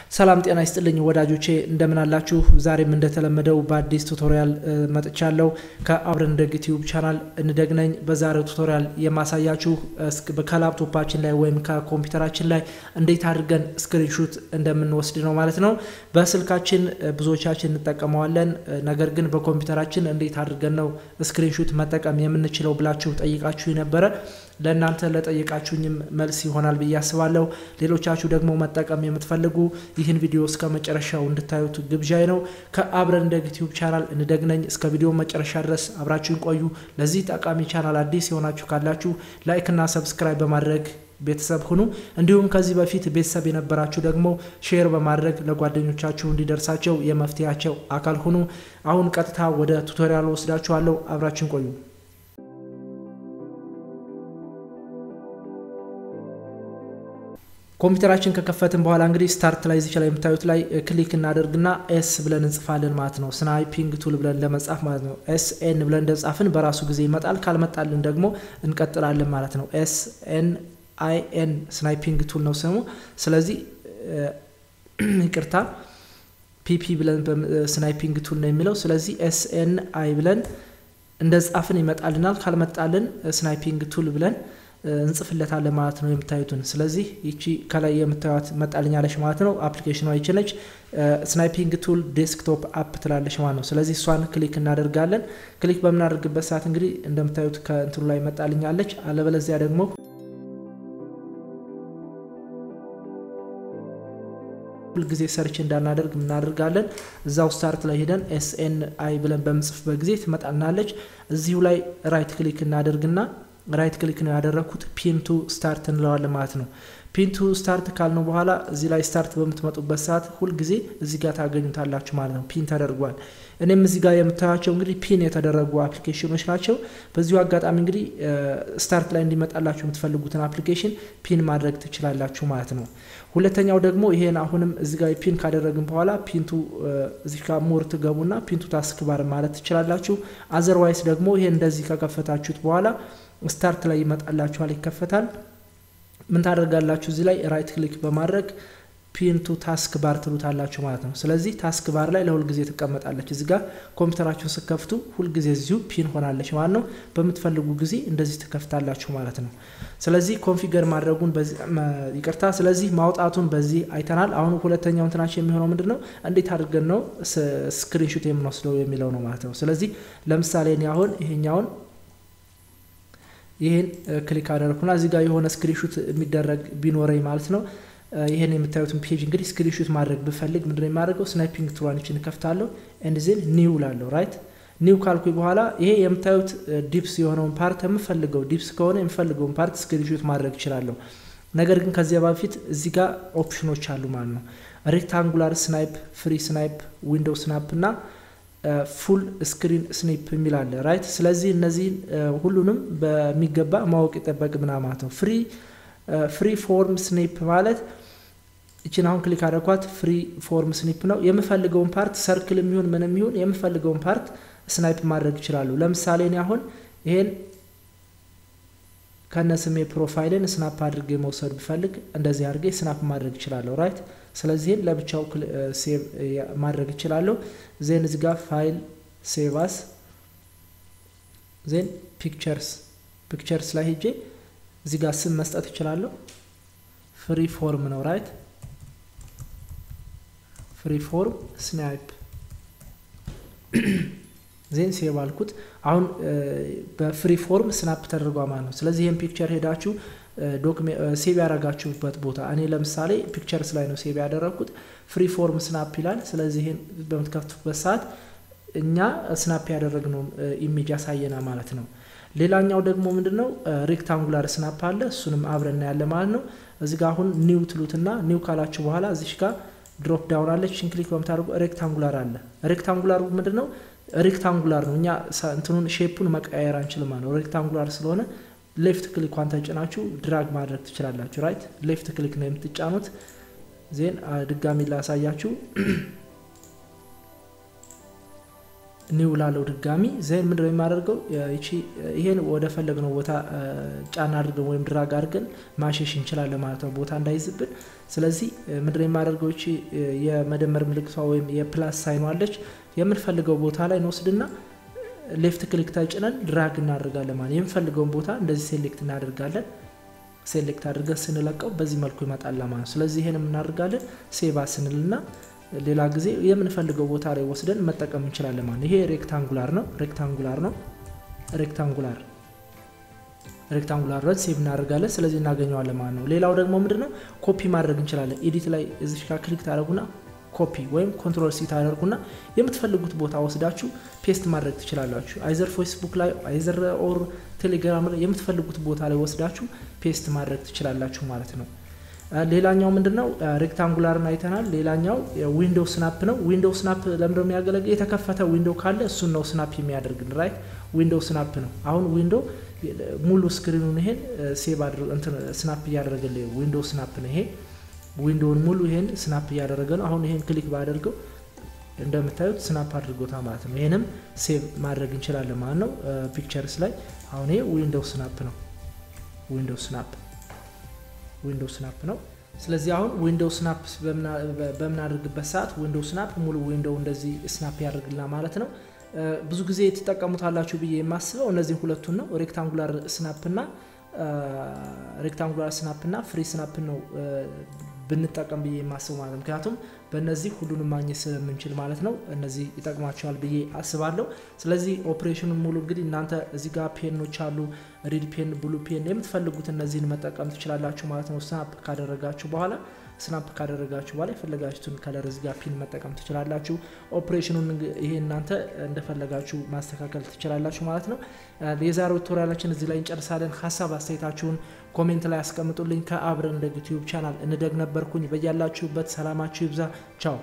ሰላም ጤና ይስጥልኝ ወዳጆቼ እንደምን አላችሁ ዛሬም እንደተለመደው በአዲስ ቱቶሪያል መጥቻለሁ ከአብረን እንደግ ዩቲዩብ ቻናል እንደግነኝ በዛሬው ቱቶሪያል የማሳያችሁ በላፕቶፓችን ላይ ወይም ከኮምፒውተራችን ላይ እንዴት አድርገን ስክሪንሾት እንደምንወስድ ነው ማለት ነው በስልካችን ብዙዎቻችን እንጠቀመዋለን ነገር ግን በኮምፒውተራችን እንዴት አድርገን ነው ስክሪንሾት መጠቀም የምንችለው ብላችሁ ጠይቃችሁ ነበር ለእናንተ ለጠይቃችሁኝም መልስ ይሆናል በያስባለሁ ሌሎቻችሁ ደግሞ መጠቀም የምትፈልጉ ይህን ቪዲዮ እስከ መጨረሻው እንድታዩት ግብዣይ ነው ከአብረን እንደግ ዩቲዩብ ቻናል እንደግነኝ እስከ ቪዲዮ መጨረሻ ድረስ አብራችሁን ቆዩ ለዚህ ጠቃሚ ቻናል አዲስ የሆናችሁ ካላችሁ ላይክ እና ሰብስክራይብ በማድረግ ቤተሰብ ሁኑ እንዲሁም ከዚህ በፊት ቤተሰብ የነበራችሁ ደግሞ ሼር በማድረግ ለጓደኞቻችሁ እንዲደርሳቸው የመፍትያቸው አካል ሁኑ አሁን ቀጥታ ወደ ቱቶሪያሉ ወስዳችኋለሁ አብራችሁን ቆዩ ኮምፒውተራችን ከከፈትን በኋላ እንግዲህ ስታርት ላይ እዚህ ላይ የምታዩት ላይ ክሊክ እናደርግና ኤስ ብለን እንጽፋለን ማለት ነው ስናይፒንግ ቱል ብለን ለመጻፍ ማለት ነው ኤስ ኤን ብለን እንደጻፍን በራሱ ጊዜ ይመጣል ካልመጣልን ደግሞ እንቀጥላለን ማለት ነው ኤስ ኤን አይ ኤን ስናይፒንግ ቱል ነው ስሙ ስለዚህ ይቅርታ ፒፒ ብለን ስናይፒንግ ቱል ነው የሚለው ስለዚህ ኤስ ኤን አይ ብለን እንደጻፍን ይመጣልናል ካልመጣልን ስናይፒንግ ቱል ብለን እንጽፍለታለን ማለት ነው የምታዩትን ስለዚህ እቺ ከላይ የምታዩት መጣልኛለሽ ማለት ነው አፕሊኬሽኗ ይችላልች ስናይፒንግ ቱል ዴስክቶፕ አፕ ትላለች ማለት ነው ስለዚህ እሷን ክሊክ እናደርጋለን ክሊክ በመናደርግበት ሰዓት እንግዲህ እንደምታዩት ከእንትኑ ላይ መጣልኛለች አለበለዚያ ደግሞ ሁሉ ጊዜ ሰርች እንዳናደርግ እናደርጋለን እዛው ስታርት ላይ ሄደን SNI ብለን በመጽፍበት ጊዜ ትመጣልናለች እዚሁ ላይ ራይት ክሊክ እናደርግና ራይት ክሊክ ነው ያደረኩት ፒን ቱ ስታርት እንለዋለን ማለት ነው ፒን ቱ ስታርት ካልነው በኋላ እዚ ላይ ስታርት በመጥመጡበት ሰዓት ሁሉ ጊዜ እዚ ጋር ታገኙታላችሁ ማለት ነው ፒን ተደርጓል እኔም እዚ ጋር የምታያቸው እንግዲህ ፒን የተደረጉ አፕሊኬሽኖች ናቸው በዚሁ አጋጣሚ እንግዲህ ስታርት ላይ እንዲመጣላችሁ የምትፈልጉትን አፕሊኬሽን ፒን ማድረግ ትችላላችሁ ማለት ነው ሁለተኛው ደግሞ ይሄን አሁንም እዚ ጋር ፒን ካደረግን በኋላ ፒን ቱ እዚ ጋር ሞር ትገቡና ፒን ቱ ታስክ ባር ማለት ትችላላችሁ አዘርዋይስ ደግሞ ይሄን እንደዚህ ከከፈታችሁት በኋላ ስታርት ላይ ይመጣላችኋል ይከፈታል ምን ታደርጋላችሁ እዚ ላይ ራይት ክሊክ በማድረግ ፒን ቱ ታስክ ባር ትሉታላችሁ ማለት ነው ስለዚህ ታስክ ባር ላይ ለሁሉ ጊዜ ተቀመጣለች እዚ ጋር ኮምፒውተራችሁን ስከፍቱ ሁሉ ጊዜ እዚሁ ፒን ሆናለች ማለት ነው በመትፈልጉ ጊዜ እንደዚህ ተከፍታላችሁ ማለት ነው ስለዚህ ኮንፊገር ማድረጉን በዚህ ይቅርታ ስለዚህ ማውጣቱን በዚህ አይተናል አሁን ሁለተኛው እንትናችን የሚሆነው ምንድነው እንዴት አድርገን ነው ስክሪንሾት የምንወስደው የሚለው ነው ማለት ነው ስለዚህ ለምሳሌ እኔ አሁን ይሄን ክሊክ አደረኩና እዚ ጋር የሆነ ስክሪንሾት የሚደረግ ቢኖረኝ ማለት ነው ይሄን የምታዩትን ፔጅ እንግዲህ ስክሪንሾት ማድረግ ብፈልግ ምንድነው የማደርገው ስናይፒንግ ቱራንችን ከፍታለሁ ኤንድ ዜን ኒው ላለው ራይት ኒው ካልኩኝ በኋላ ይሄ የምታዩት ዲፕስ የሆነውን ፓርት የምፈልገው ዲፕስ ከሆነ የምፈልገውን ፓርት ስክሪንሾት ማድረግ ይችላል ነገር ግን ከዚያ በፊት እዚ ጋር ኦፕሽኖች አሉ ማለት ነው ሬክታንጉላር ስናይፕ ፍሪ ስናይፕ ዊንዶው ስናፕ እና ፉል ስክሪን ስኒፕ የሚላል ራይት ስለዚህ እነዚህ ሁሉንም በሚገባ ማወቅ ይተበቅብና ማለት ነው ፍሪ ፎርም ስኒፕ ማለት እቺን አሁን ክሊክ አደረኳት ፍሪ ፎርም ስኒፕ ነው የምፈልገውን ፓርት ሰርክል የሚሆን ምንም ይሁን የምፈልገውን ፓርት ስናይፕ ማድረግ ይችላል ለምሳሌ እኔ አሁን ይሄን ከነስሜ ፕሮፋይልን ስናፕ አድርጌ መውሰድ ብፈልግ እንደዚህ አድርጌ ስናፕ ማድረግ ይችላል ራይት ስለዚህ ለብቻው ሴቭ ማድረግ ይችላል ዜን እዚ ጋር ፋይል ሴቭ አስ ዜን ፒክቸርስ ላይ ሄጄ እዚ ጋር ስም መስጠት ይችላል ፍሪ ፎርም ነው ራይት ፍሪ ፎርም ስናይፕ ዜን ሴቭ አልኩት አሁን በፍሪ ፎርም ስናፕ ተደርጓል ማለት ነው ስለዚህ ይሄን ፒክቸር ሄዳችሁ ዶክመንት ሴቭ ያረጋችሁበት ቦታ እኔ ለምሳሌ ፒክቸርስ ላይ ነው ሴቭ ያደረኩት ፍሪ ፎርም ስናፕ ይላል ስለዚህ ይሄን በመትከፍቱበት ሰዓት እኛ ስናፕ ያደረግነው ኢሜጅ ያሳየና ማለት ነው ሌላኛው ደግሞ ምንድነው ሬክታንጉላር ስናፕ አለ እሱንም አብረን ያለ ማለት ነው እዚ ጋር አሁን ኒው ትሉትና ኒው ካላችሁ በኋላ እዚሽ ጋር ድሮፕ ዳውን አለች ክሊክ በመታደርጉ ሬክታንጉላር አለ ሬክታንጉላር ምንድነው ሬክታንጉላር ነው እኛ እንትኑን ሼፑን መቀየር አንችልም ማለት ነው ሬክታንጉላር ስለሆነ ሌፍት ክሊክ ኳን ተጭናችሁ ድራግ ማድረግ ትችላላችሁ ራይት ሌፍት ክሊክ ነው የምትጫኑት ዜን ድጋሚ ላሳያችሁ ኒው ላለው ድጋሚ ዘን ምንድነው የማደርገው እቺ ይሄን ወደ ፈለግነው ቦታ ጫና አድርገን ወይም ድራግ አድርገን ማሸሽ እንችላለን ማለት ነው ቦታ እንዳይዝብን ስለዚህ ምንድነው የማደርገው እቺ የመደመር ምልክቷ ወይም የፕላስ ሳይን አለች የምንፈልገው ቦታ ላይ እንወስድና ሌፍት ክሊክ ታጭነን ድራግ እናደርጋለን ማለት የምንፈልገውን ቦታ እንደዚህ ሴሌክት እናደርጋለን ሴሌክት አድርገን ስንለቀው በዚህ መልኩ ይመጣል ማለት ስለዚህ ይሄን እናደርጋለን ሴቭ አስንልና ሌላ ጊዜ የምንፈልገው ቦታ ላይ ወስደን መጠቀም እንችላለን ማለት ይሄ ሬክታንጉላር ነው ሬክታንጉላር ረት ሴቭ እናደርጋለን ስለዚህ እናገኘዋለን ማለት ነው ሌላው ደግሞ ምንድነው ኮፒ ማድረግ እንችላለን ኤዲት ላይ እዚህ ጋር ክሊክ ታደርጉና ኮፒ ወይም ኮንትሮል ሲ ታደርጉና የምትፈልጉት ቦታ ወስዳችሁ ፔስት ማድረግ ትችላላችሁ አይዘር ፌስቡክ ላይ አይዘር ኦር ቴሌግራም ላይ የምትፈልጉት ቦታ ላይ ወስዳችሁ ፔስት ማድረግ ትችላላችሁ ማለት ነው ሌላኛው ምንድነው ሬክታንጉላርን አይተናል ሌላኛው ዊንዶው ስናፕ ነው ዊንዶው ስናፕ ለምንድነው የሚያገለግለው የተከፈተ ዊንዶው ካለ እሱን ነው ስናፕ የሚያደርግልን ራይት ዊንዶው ስናፕ ነው አሁን ዊንዶው ሙሉ ስክሪኑን ይሄን ሴቭ አድርጎ እንትን ስናፕ ያደርግልኝ ዊንዶው ስናፕ ነው ይሄ ዊንዶውን ሙሉ ይሄን ስናፕ ያደረገ ነው አሁን ይሄን ክሊክ ባደርገው እንደምታዩት ስናፕ አድርጎታል ማለት ነው ይሄንም ሴቭ ማድረግ እንችላለን ማለት ነው ፒክቸርስ ላይ አሁን ይሄ ዊንዶው ስናፕ ነው ስለዚህ አሁን ዊንዶው ስናፕ በመናደርግበት ሰዓት ዊንዶው ስናፕ ሙሉ ዊንዶው እንደዚህ ስናፕ ያደርግልና ማለት ነው ብዙ ጊዜ ተጠቀሙታላችሁ ብዬ የማስበው እነዚህ ሁለቱን ነው ሬክታንጉላር ስናፕ እና ፍሪ ስናፕ ነው ብንጠቀም ብዬ የማስበው ማለት ነው ምክንያቱም በእነዚህ ሁሉንም ማግኘት ስለምንችል ማለት ነው እነዚህ ይጠቅማቸዋል ብዬ አስባለሁ ስለዚህ ኦፕሬሽኑን ሙሉ እንግዲህ እናንተ እዚህ ጋር ፔኖች አሉ ሪድ ፔን ብሉ ፔን የምትፈልጉት እነዚህን መጠቀም ትችላላችሁ ማለት ነው ስናፕ ካደረጋችሁ በኋላ የፈለጋችሁትን ከለር እዚህ ጋር ፒን መጠቀም ትችላላችሁ ኦፕሬሽኑን ይሄ እናንተ እንደፈለጋችሁ ማስተካከል ትችላላችሁ ማለት ነው የዛሬው ቱቶሪያላችን እዚህ ላይ እንጨርሳለን ሐሳብ አስተያየታችሁን ኮሜንት ላይ አስቀምጡልኝ ከአብረን እንደ ዩቲዩብ ቻናል እንደግ ነበርኩኝ በያላችሁበት ሰላማችሁ ይብዛ ቻው